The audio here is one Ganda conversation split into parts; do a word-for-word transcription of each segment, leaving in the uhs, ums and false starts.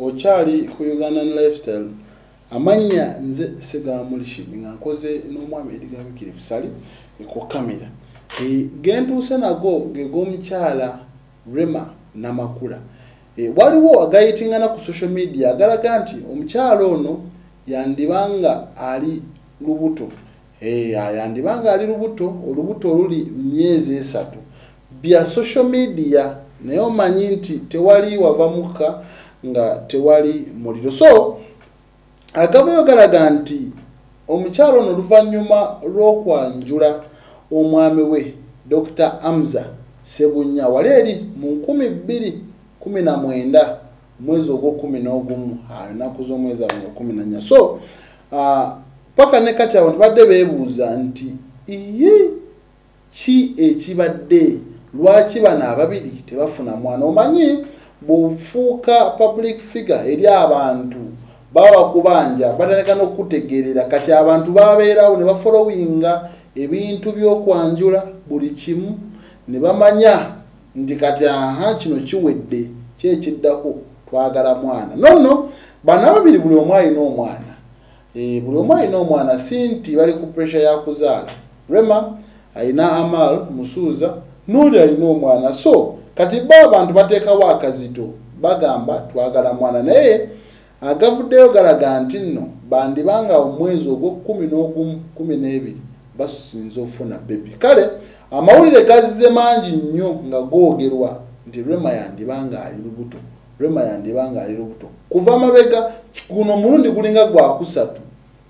okyali ku Uganda Lifestyle amanya nze Segamulishi nga nkoze n'omwami Edgabikirifu Sali ku kamera e gentuuse nago geg'omukyala Rema Namakula e waliwo agayitingana ku social media agalaga nti omukyala ono yandibanga ali lubuto e yandibanga ali lubuto olubuto oluli myezi esatu bya social media naye omanyi nti tewali wava muka nga tewali muliro so akabayo galaga nti omukyalo ono luvannyuma lw'okwanjula omwami we Doctor Amza Sebunya wali eri mu nkumi bbiri kumi na mwenda mwezi ogw'okumi n'ogumu ennaku z'omwezi nga kumi na nnya so uh, paka ne kati abantu badde beebuuza nti iye ki ekibadde lwaki bana ababiri tebafuna mwana omanyi bw'ofuuka public figure eri abantu baba kubanja batandika n'okutegeerera kati abantu babeerawo ne bafollowinga ebintu by'okwanjula buli kimu ne bamanya nti kati aha kino kiwedde kyekiddako twagala mwana nonno bana babiri buli omu alina omwana e, buli omu alina omwana si nti bali ku pressure ya kuzaala Rema alina Amal Musuuza n'oli alina omwana so kati ba abantu bateekawo akazito bagamba twagala mwana naye agavuddeyo galaga nti nno bandibanga omwezi ogw'okumi n'ogumu kumi n'ebiri basusinza ofuna bebi kale amawulire gazize mangi nnyo nga googerwa nti Rema yandibanga ali lubuto Rema yandibanga ali lubuto kuva amabega guno omulundi gulinga gwakusatu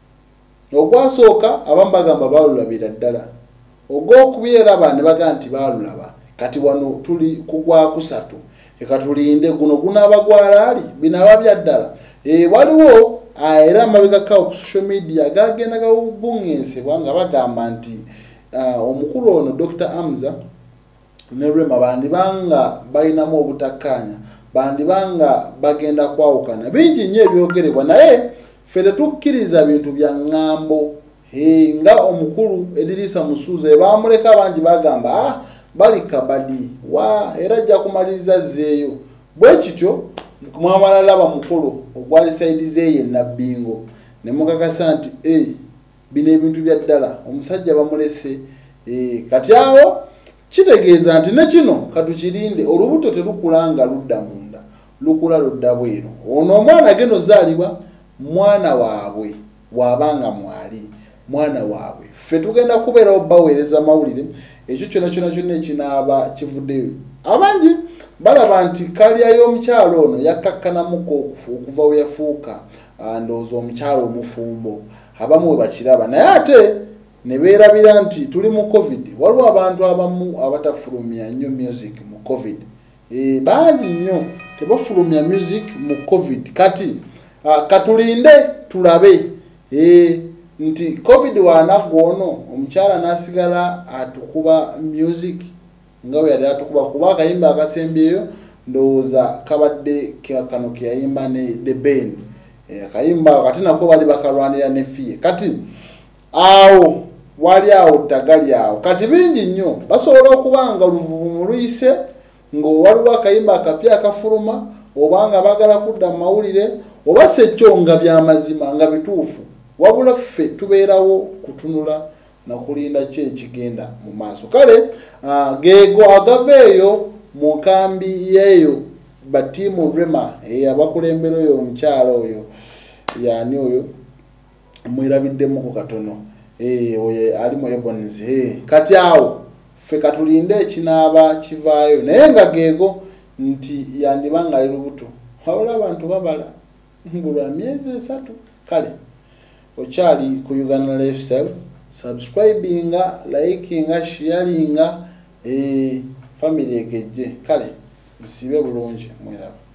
ogwasooka abamu bagamba baalulabira ddala ogw'okubira aba ne baga nti baalulaba kati wano tuli kugwakusatu eka tulinde guno gunaaba gwalaali binaaba bya ddala e waliwo era amabega kawo ku social media gagenda gabungensebwa nga bagamba nti uh, omukulu ono Doctor Amza ne Rema bandibanga balinamu obutakkaanya bandibanga bagenda kwawukana bingi nnyo ebyogerebwa naye ffe tetukkiriza bintu bya ŋŋambo e, nga omukulu Edirisa Musuuza bamuleka abangi bagamba ah, bali kabadi wa era ajja kumaliriza zeeyo bwe kityo mwamalala mukulu ogwali saidi zeye nabbingo ne mukakasa nti eh bino ebintu bya ddala omusajja bamulese eh kati awo kitegeeza nti ne kino katukirinde olubuto terukulanga ludda munda lukula ludda bwero ono omwana geno zaalibwa mwana waabwe wabanga mwali mwana waabwe ffe tugenda kubeera obaweereza mawulire ekyo kyona kyona kyonna ekinaaba kivuddeyo abangi balaba nti kalya y'omukyalo ono yakkakkanamuko okuva we yafuuka ndowooza omukyalo omufumbo abamu we bakiraba naye ate ne beerabira nti tuli mu covid waliwo abantu abamu abatafulumya nnyo music mu covid e, bangi nnyo tebafulumya music mu covid kati uh, katulinde tulabe e, nti covid waanaggwa ono omukyala n'asigala atukuba music nga we yali atukuba kuba akayimba akasembyeyo ndowooza kabadde kano keyayimba ne The Band e, akayimba kati nako bali bakalwanira ne fiye kati awo wali awo tagali awo kati bingi nnyo basobola okubanga oluvuvu luyise ng'owaliwo akayimba akapya akafuluma obanga bagala kudda mu mawulire oba sekyo nga by'amazima nga bituufu wabula ffe tubeerawo kutunula na kulinda ki ekigenda mu maaso kale uh, geego agaveeyo mu nkambi yeeyo batiimu Rema abakulembera oyo omukyala oyo yani oyo mwerabiddemu katono eh oyo ali mu Ebonies eh kati awo ffe katulinde ekinaaba kivaayo naye nga geego nti yandibanga ali lubuto wabula abantu babala ngulwa myezi esatu kale okyali ku Uganda Lifestyle subscribinga likinga sharinga eh family ekeje kale musibe bulungi mwera